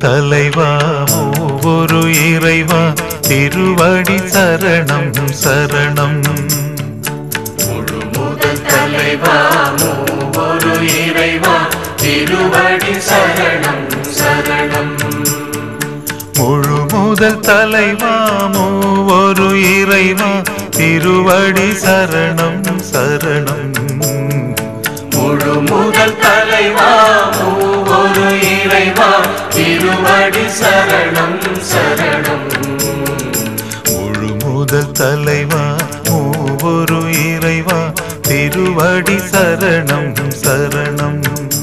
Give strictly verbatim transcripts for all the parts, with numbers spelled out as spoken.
தலைவா மூவொரு இறைவா திருவடி சரணம் சரணம். முழு முதல் தலைவா மூவொரு இறைவா திருவடி சரணம் சரணம். முழு முதல் தலைவா மூவொரு இறைவா திருவடி சரணம் சரணம். முழு முதல் தலைவா மூவொரு இறைவா திருவடி சரணம் சரணம். முழு முதல் தலைவா மூவொரு இறைவா திருவடி சரணம் சரணம்.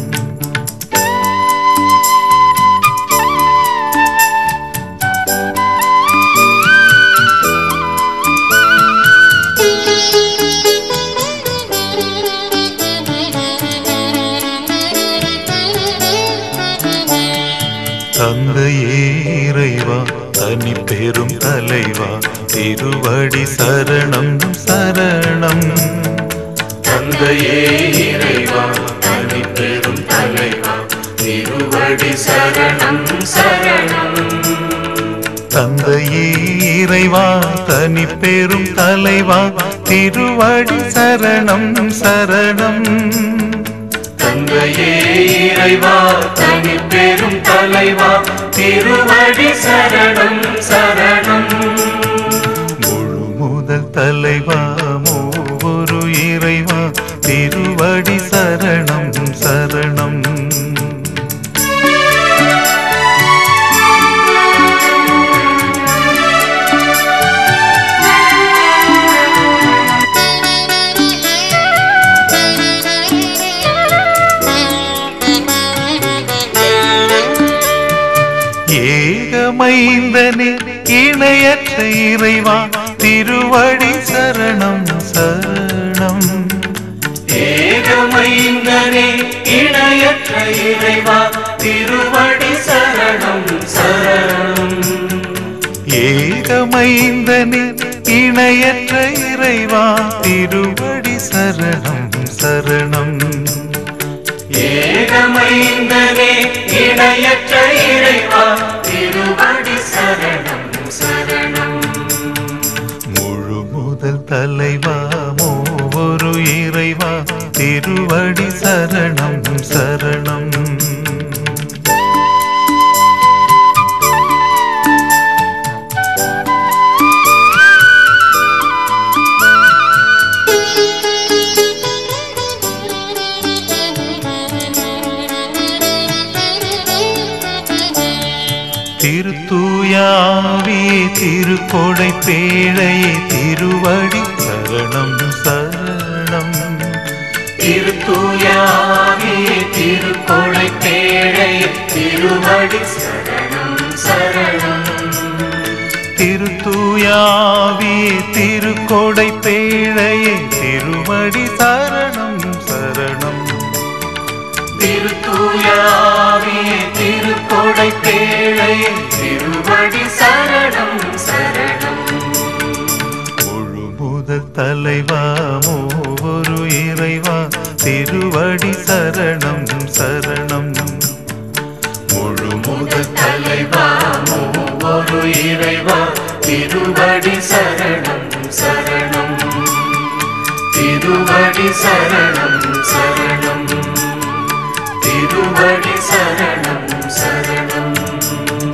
தந்தையே இறைவா தனி பெரும் தலைவா திருவடி சரணம் சரணம். தந்தையே இறைவா தனி பெரும் தலைவா திருவடி சரணம் சரணம். தந்தையே இறைவா தனி பெரும் தலைவா திருவடி சரணம் சரணம். தந்தையே இறைவா தனி பெரும் தலைவா திருவடி சரணம் சரணம். முழு முதல் தலைவா மூவொரு இறைவா திருவடி சரணம் சரணம். ஏகமைந்தனே இணையற்ற இறைவா திருவடி சரணம் சரணம். ஏகமைந்தனே இணையற்ற இறைவா திருவடி சரணம் சரணம். ஏகமைந்தனே இணையற்ற இறைவா திருவடி சரணம் சரணம். ஏகமைந்தனே இணையற்ற இறைவா திருவடி சரணம் சரணம். முழு முதல் தலைவா மூவொரு இறைவா திருவடி சரணம் சரணம். திருத்தூயாவி திருக்கொடை பேழையே திருவடி சரணம் சரணம். திருத்தூயாவி திருக்கொடை பேழை திருவடி சரணம் சரணம். திருத்தூயாவி திருக்கொடை பேழையே திருவடி சரணம் சரணம். திருத்தூயாவி திருக்கொடை பேழை திருவடி சரணம் சரணம். முழு முதல் தலைவா மூவொரு இறைவா திருவடி சரணம் சரணம். முழு முதல் தலைவா மூவொரு இறைவா திருவடி சரணம் சரணம். திருவடி சரணம் சரணம். திருவடி சரணம் சரணம்.